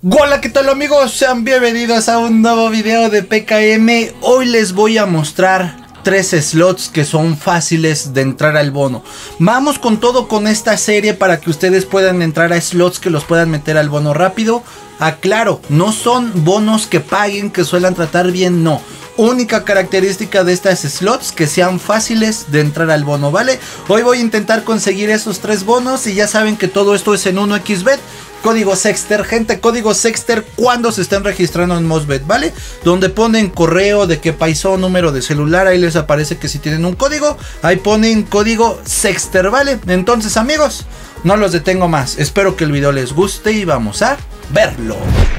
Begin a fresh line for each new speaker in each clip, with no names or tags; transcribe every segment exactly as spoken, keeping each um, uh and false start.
Hola, ¿qué tal amigos? Sean bienvenidos a un nuevo video de P K M. Hoy les voy a mostrar tres slots que son fáciles de entrar al bono. Vamos con todo con esta serie para que ustedes puedan entrar a slots que los puedan meter al bono rápido. Aclaro, no son bonos que paguen, que suelen tratar bien, no. Única característica de estas slots que sean fáciles de entrar al bono, ¿vale? Hoy voy a intentar conseguir esos tres bonos y ya saben que todo esto es en uno equis bet. Código Sexter, gente, código Sexter cuando se estén registrando en Mosbet, ¿vale? Donde ponen correo, de qué país son, número de celular, ahí les aparece que si tienen un código, ahí ponen código Sexter, ¿vale? Entonces amigos, no los detengo más, espero que el video les guste y vamos a verlo.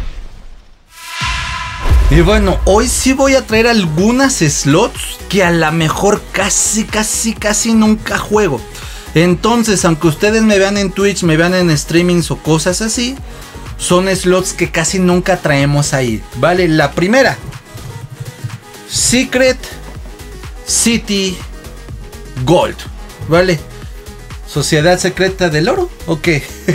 Y bueno, hoy sí voy a traer algunas slots que a lo mejor casi, casi, casi nunca juego. Entonces, aunque ustedes me vean en Twitch, me vean en streamings o cosas así, son slots que casi nunca traemos ahí, ¿vale? La primera, Secret City Gold, ¿vale? Sociedad Secreta del Oro, ok.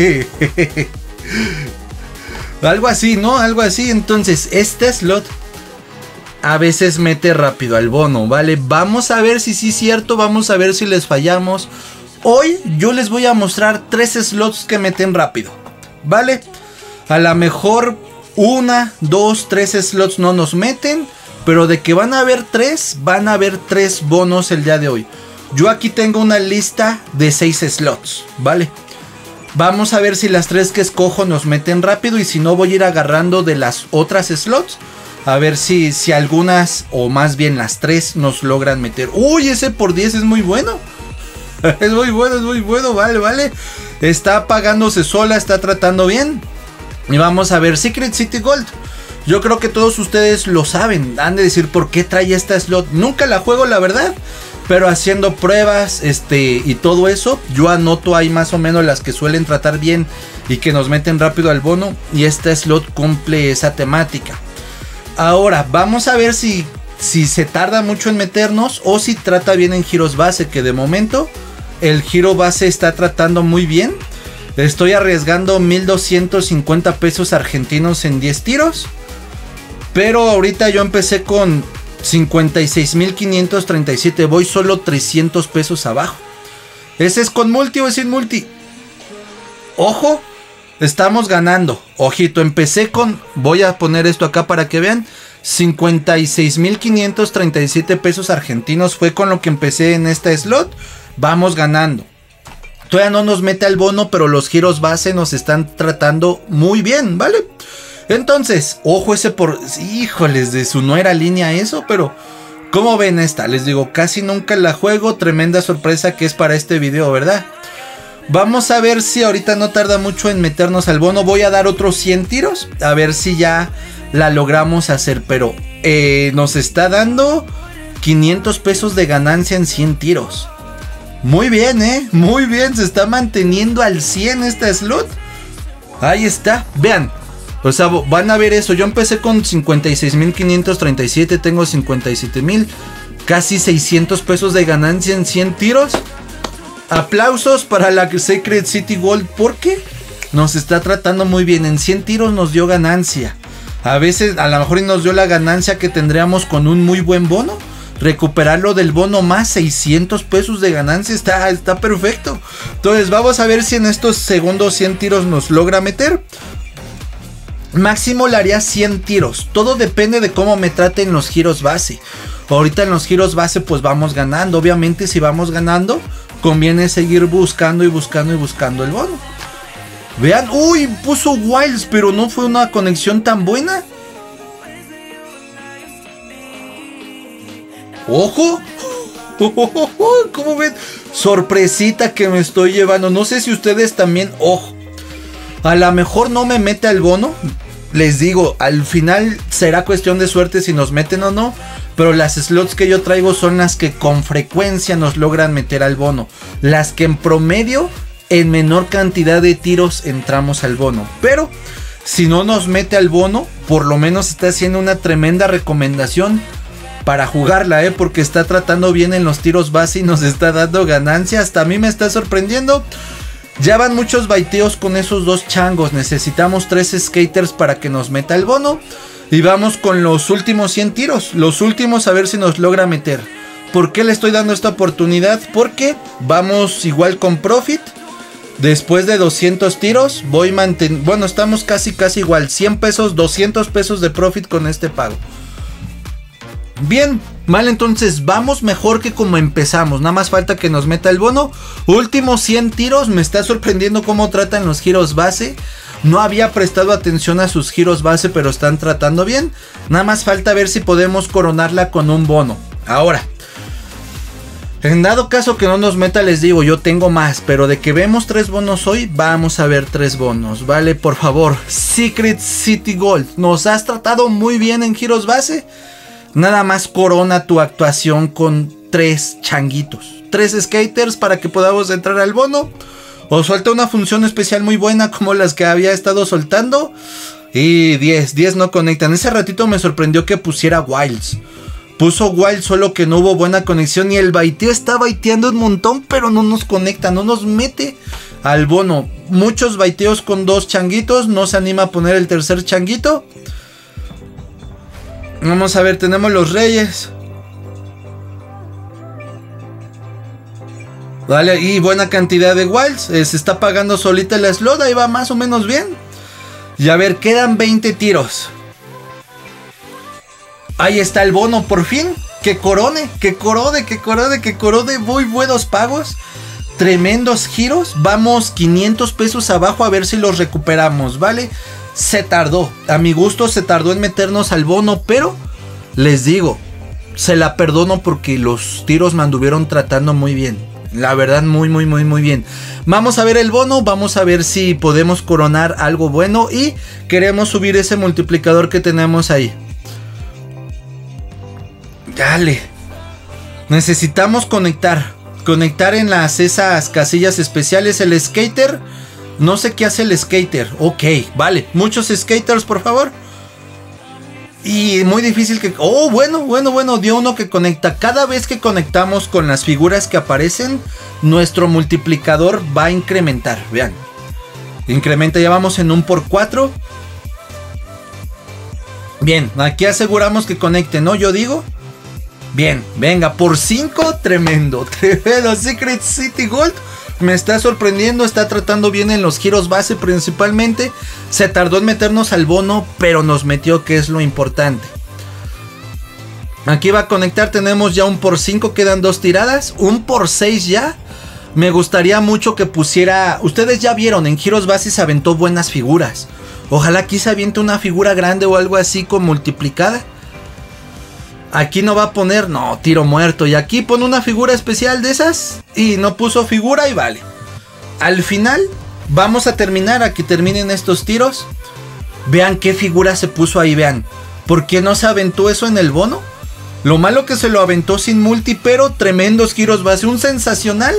Algo así, ¿no? Algo así. Entonces, este slot a veces mete rápido al bono, ¿vale? Vamos a ver si sí es cierto, vamos a ver si les fallamos. Hoy yo les voy a mostrar tres slots que meten rápido, ¿vale? A lo mejor una, dos, tres slots no nos meten, pero de que van a haber tres, van a haber tres bonos el día de hoy. Yo aquí tengo una lista de seis slots, ¿vale? Vamos a ver si las tres que escojo nos meten rápido y si no voy a ir agarrando de las otras slots. A ver si, si algunas o más bien las tres nos logran meter. Uy, ese por diez es muy bueno. Es muy bueno, es muy bueno, vale, vale. Está apagándose sola, está tratando bien. Y vamos a ver, Secret City Gold. Yo creo que todos ustedes lo saben. Han de decir por qué trae esta slot. Nunca la juego, la verdad. Pero haciendo pruebas este y todo eso, yo anoto ahí más o menos las que suelen tratar bien y que nos meten rápido al bono. Y esta slot cumple esa temática. Ahora, vamos a ver si, si se tarda mucho en meternos o si trata bien en giros base, que de momento el giro base está tratando muy bien. Estoy arriesgando mil doscientos cincuenta pesos argentinos en diez tiros. Pero ahorita yo empecé con cincuenta y seis mil quinientos treinta y siete. Voy solo trescientos pesos abajo. ¿Ese es con multi o es sin multi? Ojo, estamos ganando. Ojito, empecé con... Voy a poner esto acá para que vean. cincuenta y seis mil quinientos treinta y siete pesos argentinos fue con lo que empecé en esta slot. Vamos ganando. Todavía no nos mete al bono, pero los giros base nos están tratando muy bien, ¿vale? Entonces, ojo ese por... Híjoles, de su no era línea eso, pero... ¿Cómo ven esta? Les digo, casi nunca la juego. Tremenda sorpresa que es para este video, ¿verdad? Vamos a ver si ahorita no tarda mucho en meternos al bono. Voy a dar otros cien tiros. A ver si ya la logramos hacer. Pero eh, nos está dando quinientos pesos de ganancia en cien tiros. Muy bien, ¿eh? Muy bien. Se está manteniendo al cien esta slot. Ahí está. Vean. O sea, van a ver eso. Yo empecé con cincuenta y seis mil quinientos treinta y siete. Tengo cincuenta y siete mil. Casi seiscientos pesos de ganancia en cien tiros. Aplausos para la Secret City Gold porque nos está tratando muy bien. En cien tiros nos dio ganancia. A veces a lo mejor nos dio la ganancia que tendríamos con un muy buen bono. Recuperarlo del bono más seiscientos pesos de ganancia está, está perfecto. Entonces vamos a ver si en estos segundos cien tiros nos logra meter. Máximo le haría cien tiros. Todo depende de cómo me traten los giros base. Ahorita en los giros base pues vamos ganando. Obviamente si vamos ganando conviene seguir buscando y buscando y buscando el bono. Vean, uy, puso Wilds, pero no fue una conexión tan buena. Ojo. ¿Cómo ven? Sorpresita que me estoy llevando. No sé si ustedes también, ojo. A lo mejor no me mete al bono. Les digo, al final será cuestión de suerte si nos meten o no. Pero las slots que yo traigo son las que con frecuencia nos logran meter al bono. Las que en promedio, en menor cantidad de tiros entramos al bono. Pero si no nos mete al bono, por lo menos está haciendo una tremenda recomendación para jugarla, ¿eh? Porque está tratando bien en los tiros base y nos está dando ganancia. Hasta a mí me está sorprendiendo. Ya van muchos baiteos con esos dos changos. Necesitamos tres skaters para que nos meta el bono. Y vamos con los últimos cien tiros. Los últimos a ver si nos logra meter. ¿Por qué le estoy dando esta oportunidad? Porque vamos igual con profit. Después de doscientos tiros voy manteniendo... Bueno, estamos casi casi igual. cien pesos, doscientos pesos de profit con este pago. Bien, vale, entonces vamos mejor que como empezamos. Nada más falta que nos meta el bono. Últimos cien tiros. Me está sorprendiendo cómo tratan los giros base. No había prestado atención a sus giros base, pero están tratando bien. Nada más falta ver si podemos coronarla con un bono. Ahora, en dado caso que no nos meta, les digo, yo tengo más. Pero de que vemos tres bonos hoy, vamos a ver tres bonos. Vale, por favor, Secret City Gold. Nos has tratado muy bien en giros base. Nada más corona tu actuación con tres changuitos. Tres skaters para que podamos entrar al bono. O suelta una función especial muy buena como las que había estado soltando. Y diez, diez no conectan. Ese ratito me sorprendió que pusiera Wilds. Puso Wild, solo que no hubo buena conexión. Y el baiteo está baiteando un montón, pero no nos conecta, no nos mete al bono. Muchos baiteos con dos changuitos. No se anima a poner el tercer changuito. Vamos a ver, tenemos los reyes. Vale, y buena cantidad de wilds. eh, Se está pagando solita la slot. Ahí va más o menos bien. Y a ver, quedan veinte tiros. Ahí está el bono, por fin. Que corone, que corone, que corone, que corone. Muy buenos pagos. Tremendos giros. Vamos quinientos pesos abajo a ver si los recuperamos, ¿vale? Se tardó. A mi gusto se tardó en meternos al bono, pero les digo, se la perdono porque los tiros me anduvieron tratando muy bien. La verdad, muy, muy, muy, muy bien. Vamos a ver el bono. Vamos a ver si podemos coronar algo bueno. Y queremos subir ese multiplicador que tenemos ahí. Dale. Necesitamos conectar. Conectar en las esas casillas especiales. El skater. No sé qué hace el skater. Ok, vale. Muchos skaters, por favor. Y muy difícil que... Oh, bueno, bueno, bueno. Dio uno que conecta. Cada vez que conectamos con las figuras que aparecen, nuestro multiplicador va a incrementar. Vean. Incrementa, ya vamos en un por cuatro. Bien, aquí aseguramos que conecte, ¿no? Yo digo. Bien, venga, por cinco. Tremendo, tremendo. Secret City Gold. Me está sorprendiendo, está tratando bien en los giros base principalmente. Se tardó en meternos al bono, pero nos metió, que es lo importante. Aquí va a conectar, tenemos ya un por cinco, quedan dos tiradas. Un por seis ya. Me gustaría mucho que pusiera... Ustedes ya vieron, en giros base se aventó buenas figuras. Ojalá aquí se aviente una figura grande o algo así con multiplicada. Aquí no va a poner, no, tiro muerto. Y aquí pone una figura especial de esas. Y no puso figura y vale. Al final vamos a terminar, a que terminen estos tiros. Vean qué figura se puso ahí, vean. ¿Por qué no se aventó eso en el bono? Lo malo que se lo aventó sin multi, pero tremendos giros base. Un sensacional.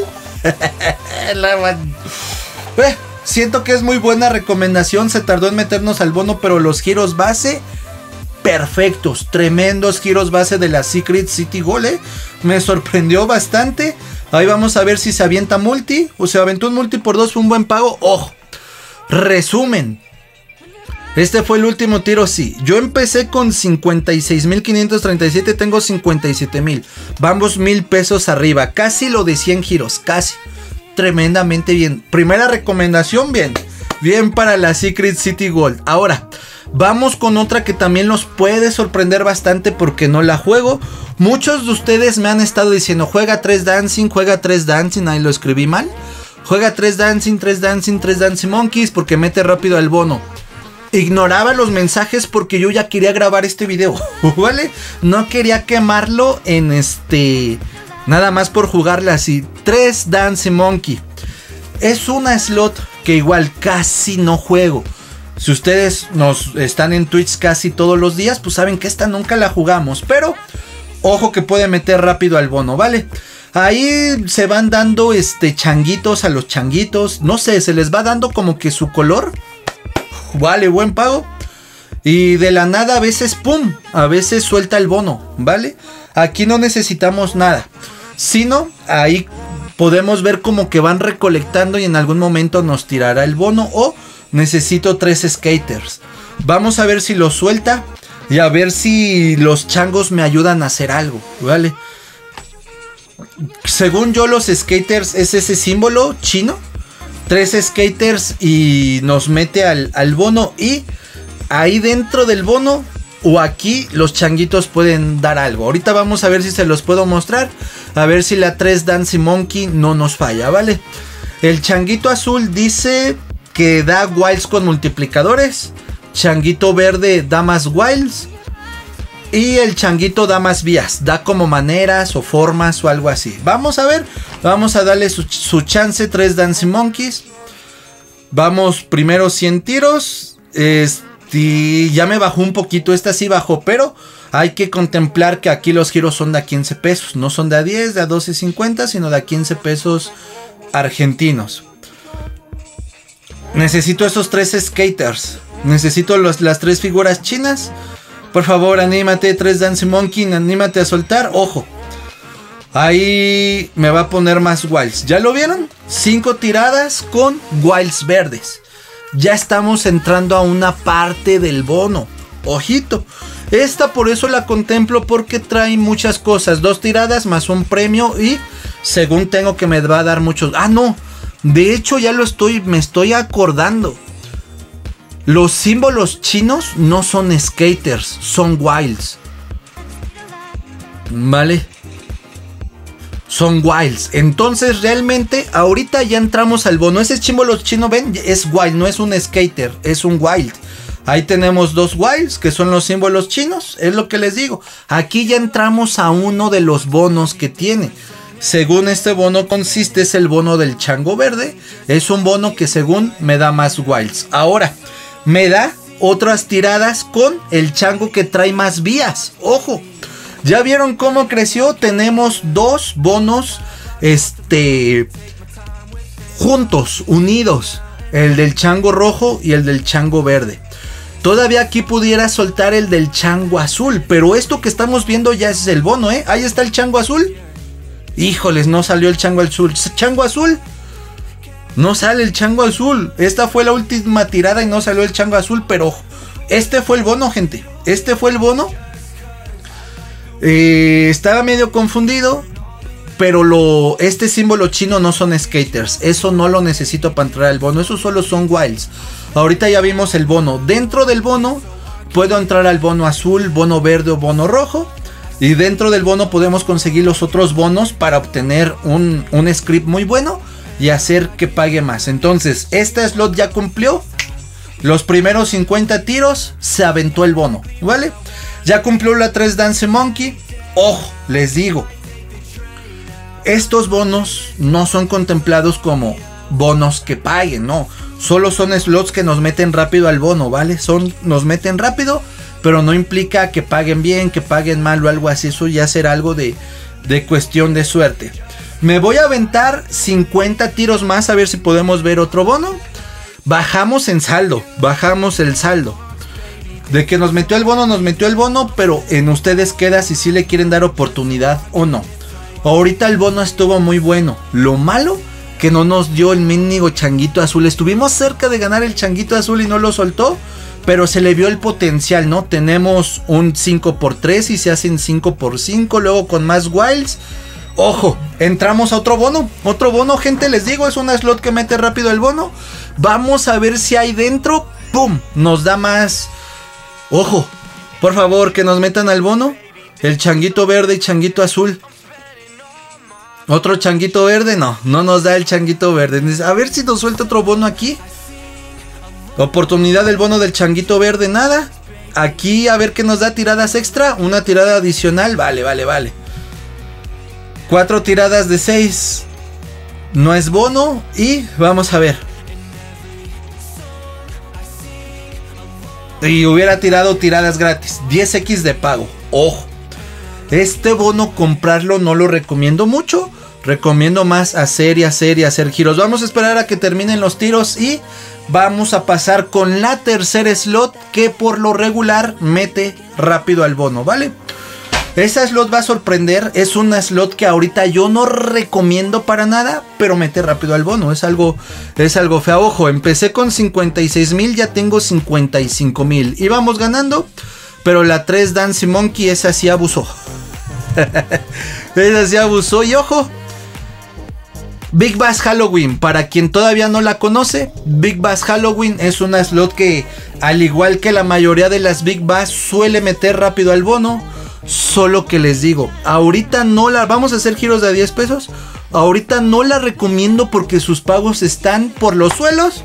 eh, siento que es muy buena recomendación. Se tardó en meternos al bono, pero los giros base... perfectos, tremendos giros base de la Secret City Gold, ¿eh? Me sorprendió bastante. Ahí vamos a ver si se avienta multi. O se aventó un multi por dos, fue un buen pago. Ojo, resumen. Este fue el último tiro, sí. Yo empecé con cincuenta y seis mil quinientos treinta y siete, tengo cincuenta y siete mil. Vamos mil pesos arriba, casi lo de cien giros, casi. Tremendamente bien. Primera recomendación, bien. Bien para la Secret City Gold. Ahora... vamos con otra que también los puede sorprender bastante porque no la juego. Muchos de ustedes me han estado diciendo, juega tres Dancing, juega tres Dancing, ahí lo escribí mal. Juega tres Dancing, tres Dancing, tres Dancing Monkeys porque mete rápido al bono. Ignoraba los mensajes porque yo ya quería grabar este video, ¿vale? No quería quemarlo en este... nada más por jugarla así. tres Dancing Monkey. Es una slot que igual casi no juego. Si ustedes nos están en Twitch casi todos los días, pues saben que esta nunca la jugamos. Pero, ojo que puede meter rápido al bono, ¿vale? Ahí se van dando este changuitos a los changuitos. No sé, se les va dando como que su color. Vale, buen pago. Y de la nada a veces, ¡pum! A veces suelta el bono, ¿vale? Aquí no necesitamos nada. Sino, ahí podemos ver como que van recolectando y en algún momento nos tirará el bono. O necesito tres skaters. Vamos a ver si lo suelta y a ver si los changos me ayudan a hacer algo, ¿vale? Según yo, los skaters es ese símbolo chino. Tres skaters y nos mete al, al bono. Y ahí dentro del bono o aquí los changuitos pueden dar algo. Ahorita vamos a ver si se los puedo mostrar. A ver si la tres Dancing Monkey no nos falla, ¿vale? El changuito azul dice que da wilds con multiplicadores. Changuito verde da más wilds. Y el changuito da más vías. Da como maneras o formas o algo así. Vamos a ver. Vamos a darle su, su chance. Tres Dancing Monkeys. Vamos primero cien tiros. Este, ya me bajó un poquito. Esta sí bajó. Pero hay que contemplar que aquí los giros son de a quince pesos. No son de a diez, de a doce cincuenta. Sino de a quince pesos argentinos. Necesito esos tres skaters. Necesito los, las tres figuras chinas. Por favor, anímate, tres Dancing Monkey, anímate a soltar. Ojo. Ahí me va a poner más wilds. ¿Ya lo vieron? Cinco tiradas con wilds verdes. Ya estamos entrando a una parte del bono. Ojito. Esta por eso la contemplo, porque trae muchas cosas. Dos tiradas más un premio y según tengo que me va a dar muchos. Ah, no. De hecho ya lo estoy, me estoy acordando. Los símbolos chinos no son skaters, son wilds. ¿Vale? Son wilds. Entonces realmente ahorita ya entramos al bono. Ese símbolo chino, ven, es wild, no es un skater, es un wild. Ahí tenemos dos wilds que son los símbolos chinos. Es lo que les digo. Aquí ya entramos a uno de los bonos que tiene. Según este bono consiste, es el bono del chango verde. Es un bono que según me da más wilds. Ahora me da otras tiradas con el chango que trae más vías. Ojo. ¿Ya vieron cómo creció? Tenemos dos bonos este, juntos, unidos. El del chango rojo y el del chango verde. Todavía aquí pudiera soltar el del chango azul. Pero esto que estamos viendo ya es el bono, ¿eh? Ahí está el chango azul. Híjoles, no salió el chango azul. ¿Chango azul? No sale el chango azul. Esta fue la última tirada y no salió el chango azul. Pero este fue el bono, gente. Este fue el bono. Eh, estaba medio confundido. Pero lo, este símbolo chino no son skaters. Eso no lo necesito para entrar al bono. Eso solo son wilds. Ahorita ya vimos el bono. Dentro del bono puedo entrar al bono azul, bono verde o bono rojo. Y dentro del bono podemos conseguir los otros bonos para obtener un, un script muy bueno y hacer que pague más. Entonces, este slot ya cumplió. Los primeros cincuenta tiros se aventó el bono, ¿vale? Ya cumplió la tres Dancing Monkey. Ojo, les digo. Estos bonos no son contemplados como bonos que paguen, no. Solo son slots que nos meten rápido al bono, ¿vale? Son, nos meten rápido, pero no implica que paguen bien, que paguen mal o algo así. Eso ya será algo de, de cuestión de suerte. Me voy a aventar cincuenta tiros más a ver si podemos ver otro bono. Bajamos en saldo, bajamos el saldo. De que nos metió el bono, nos metió el bono, pero en ustedes queda si sí le quieren dar oportunidad o no. Ahorita el bono estuvo muy bueno. Lo malo, que no nos dio el mendigo changuito azul. Estuvimos cerca de ganar el changuito azul y no lo soltó. Pero se le vio el potencial, ¿no? Tenemos un cinco por tres y se hacen cinco por cinco. Luego con más wilds. Ojo, entramos a otro bono. Otro bono, gente, les digo, es una slot que mete rápido el bono. Vamos a ver si hay dentro. ¡Pum! Nos da más. Ojo, por favor, que nos metan al bono. El changuito verde y changuito azul. Otro changuito verde, no, no nos da el changuito verde. A ver si nos suelta otro bono aquí. Oportunidad del bono del changuito verde, nada. Aquí a ver qué nos da tiradas extra. Una tirada adicional, vale, vale, vale. Cuatro tiradas de seis. No es bono. Y vamos a ver. Y hubiera tirado tiradas gratis. diez equis de pago. Ojo. Este bono comprarlo no lo recomiendo mucho. Recomiendo más hacer y hacer y hacer giros. Vamos a esperar a que terminen los tiros y vamos a pasar con la tercera slot que por lo regular mete rápido al bono, ¿vale? Esa slot va a sorprender. Es una slot que ahorita yo no recomiendo para nada, pero mete rápido al bono. Es algo, es algo feo. Ojo, empecé con cincuenta y seis mil, ya tengo cincuenta y cinco mil. Íbamos ganando, pero la tres Dancing Monkey, esa sí abusó. Esa sí abusó. Y ojo, Big Bass Halloween, para quien todavía no la conoce, Big Bass Halloween es una slot que, al igual que la mayoría de las Big Bass, suele meter rápido al bono. Solo que les digo, ahorita no la vamos a hacer giros de a diez pesos. Ahorita no la recomiendo porque sus pagos están por los suelos.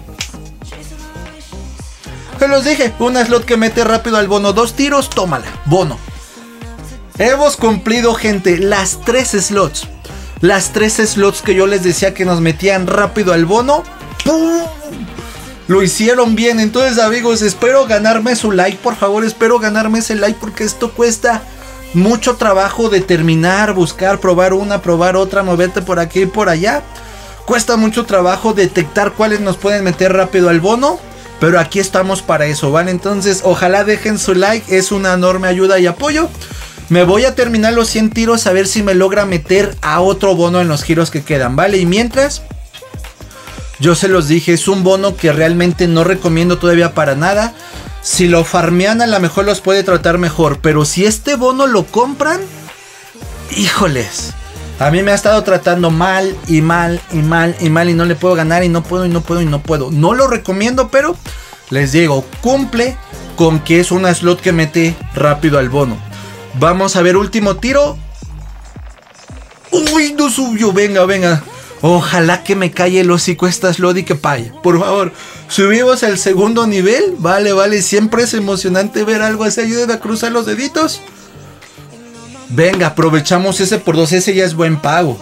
Se los dije, una slot que mete rápido al bono, dos tiros, tómala, bono. Hemos cumplido, gente, las tres slots. Las tres slots que yo les decía que nos metían rápido al bono. ¡Pum! Lo hicieron bien. Entonces, amigos, espero ganarme su like, por favor. Espero ganarme ese like porque esto cuesta mucho trabajo determinar, buscar, probar una, probar otra, moverte por aquí y por allá. Cuesta mucho trabajo detectar cuáles nos pueden meter rápido al bono. Pero aquí estamos para eso, ¿vale? Entonces, ojalá dejen su like. Es una enorme ayuda y apoyo. Me voy a terminar los cien tiros a ver si me logra meter a otro bono en los giros que quedan, ¿vale? Y mientras, yo se los dije, es un bono que realmente no recomiendo todavía para nada. Si lo farmean, a lo mejor los puede tratar mejor. Pero si este bono lo compran, híjoles, a mí me ha estado tratando mal y mal y mal y mal. Y no le puedo ganar y no puedo y no puedo y no puedo. No lo recomiendo, pero les digo, cumple con que es una slot que mete rápido al bono. Vamos a ver, último tiro. Uy, no subió, venga, venga. Ojalá que me calle el hocico esta slot y que pague. Por favor, subimos al segundo nivel. Vale, vale, siempre es emocionante ver algo así. Ayúdenme a cruzar los deditos. Venga, aprovechamos ese por dos. Ese ya es buen pago.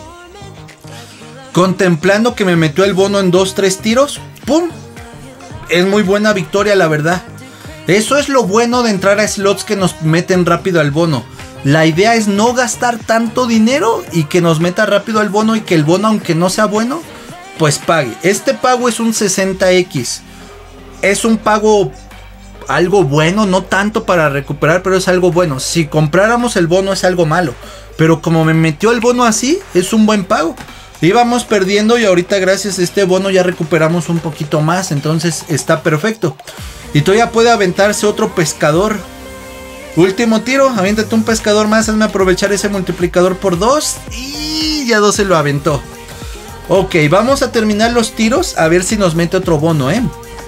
Contemplando que me metió el bono en dos, tres tiros. ¡Pum! Es muy buena victoria, la verdad. Eso es lo bueno de entrar a slots que nos meten rápido al bono. La idea es no gastar tanto dinero y que nos meta rápido al bono y que el bono, aunque no sea bueno, pues pague. Este pago es un sesenta equis. Es un pago algo bueno, no tanto para recuperar, pero es algo bueno. Si compráramos el bono es algo malo, pero como me metió el bono así, es un buen pago. Íbamos perdiendo y ahorita gracias a este bono ya recuperamos un poquito más, entonces está perfecto. Y todavía puede aventarse otro pescador. Último tiro, aviéntate un pescador más, hazme aprovechar ese multiplicador por dos. Y ya dos se lo aventó. Ok, vamos a terminar los tiros, a ver si nos mete otro bono, ¿eh?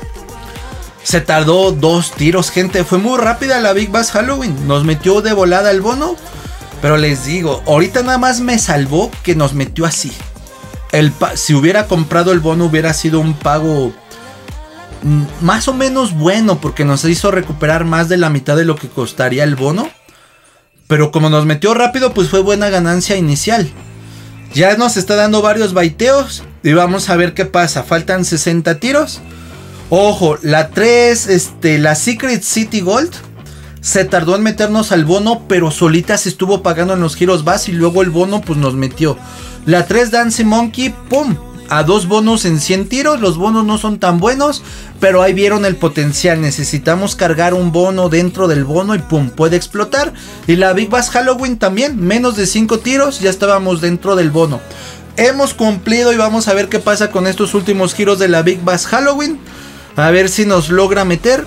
Se tardó dos tiros, gente. Fue muy rápida la Big Bass Halloween. Nos metió de volada el bono. Pero les digo, ahorita nada más me salvó que nos metió así. El si hubiera comprado el bono hubiera sido un pago más o menos bueno, porque nos hizo recuperar más de la mitad de lo que costaría el bono. Pero como nos metió rápido, pues fue buena ganancia inicial. Ya nos está dando varios baiteos y vamos a ver qué pasa. Faltan sesenta tiros. Ojo, la tres, este, la Secret City Gold se tardó en meternos al bono, pero solita se estuvo pagando en los giros base y luego el bono pues nos metió. La tres Dancing Monkey, pum, a dos bonos en cien tiros. Los bonos no son tan buenos, pero ahí vieron el potencial. Necesitamos cargar un bono dentro del bono y pum, puede explotar. Y la Big Bass Halloween también, menos de cinco tiros, ya estábamos dentro del bono. Hemos cumplido y vamos a ver qué pasa con estos últimos giros de la Big Bass Halloween. A ver si nos logra meter.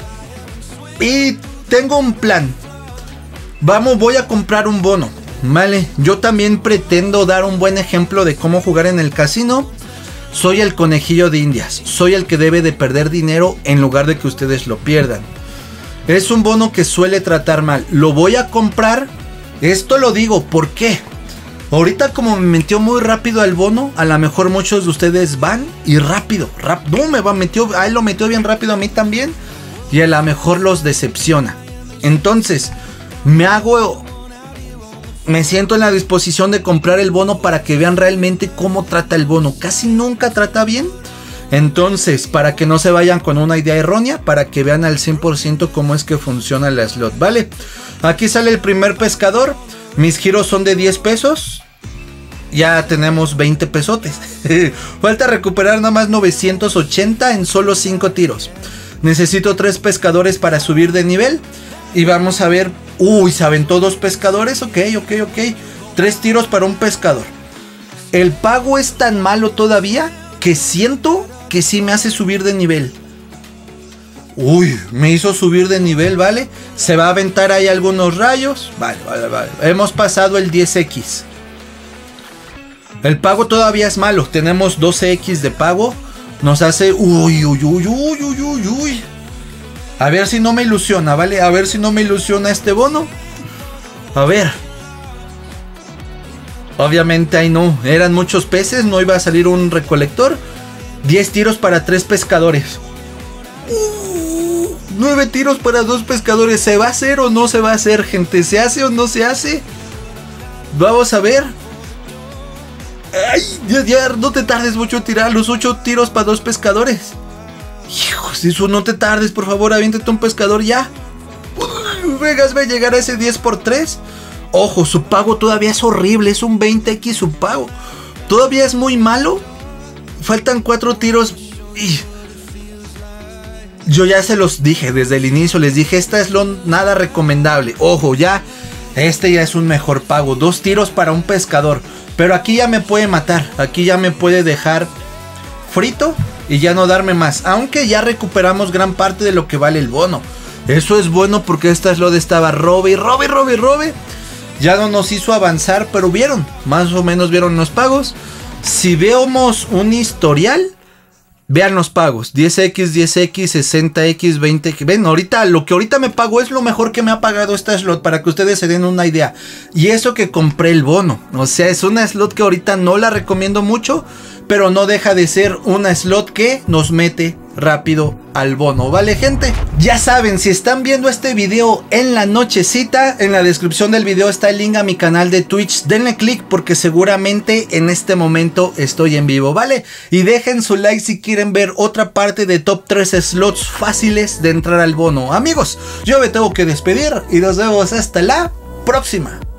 Y tengo un plan. Vamos, voy a comprar un bono, vale. Yo también pretendo dar un buen ejemplo de cómo jugar en el casino. Soy el conejillo de Indias. Soy el que debe de perder dinero en lugar de que ustedes lo pierdan. Es un bono que suele tratar mal. Lo voy a comprar. Esto lo digo, ¿por qué? Ahorita como me metió muy rápido al bono, a lo mejor muchos de ustedes van y rápido, rap, no me va, metió, a él lo metió bien rápido, a mí también, y a lo mejor los decepciona. Entonces, me hago, me siento en la disposición de comprar el bono para que vean realmente cómo trata el bono. Casi nunca trata bien. Entonces, para que no se vayan con una idea errónea, para que vean al cien por ciento cómo es que funciona la slot, ¿vale? Aquí sale el primer pescador. Mis giros son de diez pesos. Ya tenemos veinte pesotes. Falta recuperar nada más novecientos ochenta en solo cinco tiros. Necesito tres pescadores para subir de nivel. Y vamos a ver. Uy, se aventó dos pescadores. Ok, ok, ok. Tres tiros para un pescador. El pago es tan malo todavía que siento que sí me hace subir de nivel. Uy, me hizo subir de nivel, ¿vale? Se va a aventar ahí algunos rayos. Vale, vale, vale. Hemos pasado el diez equis. El pago todavía es malo. Tenemos doce equis de pago. Nos hace... Uy, uy, uy, uy, uy, uy, uy. A ver si no me ilusiona, ¿vale? A ver si no me ilusiona este bono. A ver. Obviamente ahí no. Eran muchos peces. No iba a salir un recolector. diez tiros para tres pescadores. Uh, nueve tiros para dos pescadores. ¿Se va a hacer o no se va a hacer, gente? ¿Se hace o no se hace? Vamos a ver. Ay, ya, ya, no te tardes mucho en tirar los ocho tiros para dos pescadores. Hijos, eso no te tardes, por favor, aviéntate un pescador ya. Uh, Vegas va a llegar a ese diez por tres. Ojo, su pago todavía es horrible, es un veinte equis su pago. Todavía es muy malo. Faltan cuatro tiros. Y yo ya se los dije desde el inicio, les dije, esta es lo nada recomendable. Ojo, ya, este ya es un mejor pago. Dos tiros para un pescador. Pero aquí ya me puede matar, aquí ya me puede dejar frito y ya no darme más. Aunque ya recuperamos gran parte de lo que vale el bono. Eso es bueno porque esta slot estaba robe y robe y robe y robe. Ya no nos hizo avanzar, pero vieron, más o menos vieron los pagos. Si vemos un historial, vean los pagos, diez equis, diez equis, sesenta equis, veinte equis. Ven, ahorita, lo que ahorita me pagó es lo mejor que me ha pagado esta slot, para que ustedes se den una idea. Y eso que compré el bono, o sea, es una slot que ahorita no la recomiendo mucho, pero no deja de ser una slot que nos mete rápido al bono, ¿vale, gente? Ya saben, si están viendo este video en la nochecita, en la descripción del video está el link a mi canal de Twitch. Denle click porque seguramente en este momento estoy en vivo, ¿vale? Y dejen su like si quieren ver otra parte de top tres slots fáciles de entrar al bono. Amigos, yo me tengo que despedir y nos vemos hasta la próxima.